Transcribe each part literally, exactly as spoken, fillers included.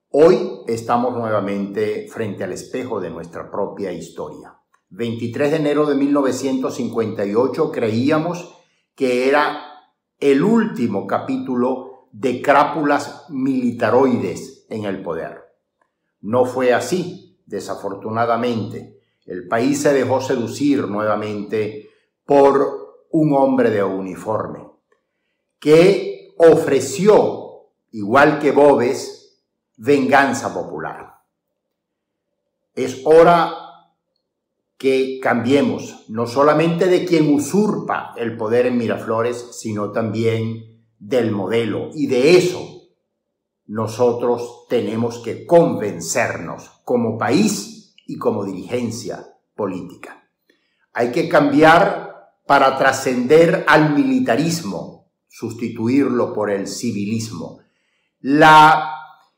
Hoy estamos nuevamente frente al espejo de nuestra propia historia. veintitrés de enero de mil novecientos cincuenta y ocho creíamos que era el último capítulo de crápulas militaroides en el poder. No fue así, desafortunadamente. El país se dejó seducir nuevamente por un hombre de uniforme que ofreció, igual que Boves, venganza popular. Es hora que cambiemos, no solamente de quien usurpa el poder en Miraflores, sino también del modelo. Y de eso nosotros tenemos que convencernos como país y como dirigencia política. Hay que cambiar para trascender al militarismo, sustituirlo por el civilismo. La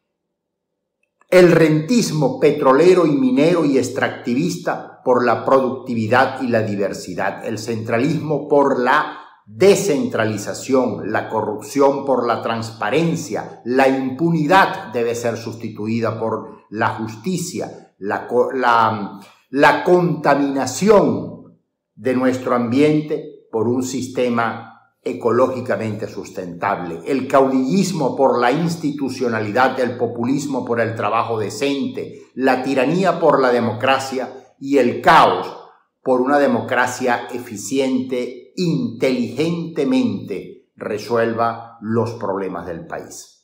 El rentismo petrolero y minero y extractivista por la productividad y la diversidad, el centralismo por la descentralización, la corrupción por la transparencia, la impunidad debe ser sustituida por la justicia, la, la, la contaminación de nuestro ambiente por un sistema ecológicamente sustentable, el caudillismo por la institucionalidad, el populismo por el trabajo decente, la tiranía por la democracia y el caos por una democracia eficiente, inteligentemente resuelva los problemas del país.